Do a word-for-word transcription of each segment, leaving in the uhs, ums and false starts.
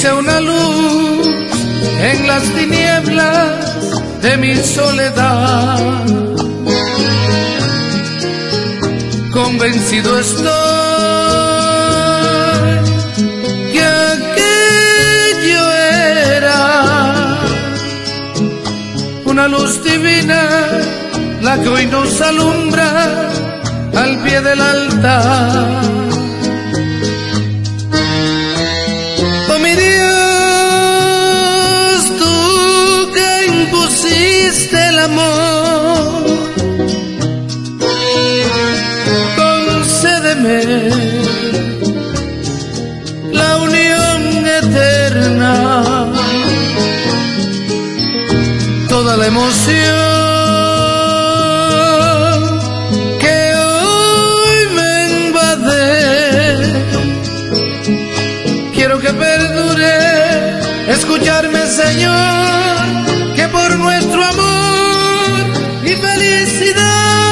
sea una luz en las tinieblas de mi soledad. Convencido estoy que aquello era una luz divina, la que hoy nos alumbra al pie del altar. Oh mi Dios, tú que impusiste el amor, concédeme la unión eterna, toda la emoción que perdure, escucharme, Señor, que por nuestro amor y felicidad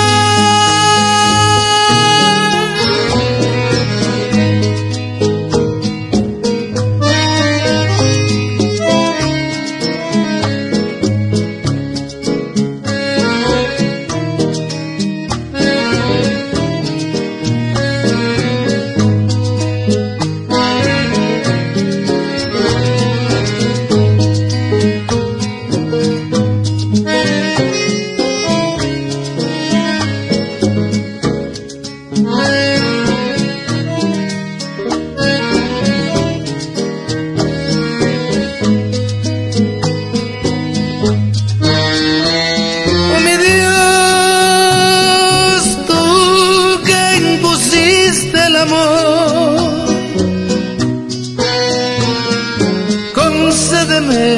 concédeme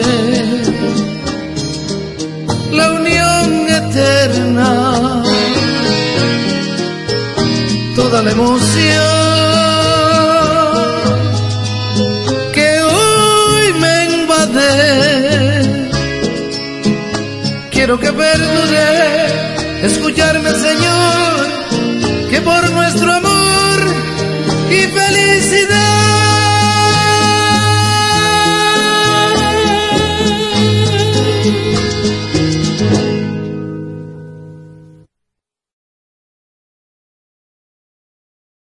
la unión eterna, toda la emoción que hoy me invade. Quiero que perdure, escucharme, Señor, que por nuestro amor y fe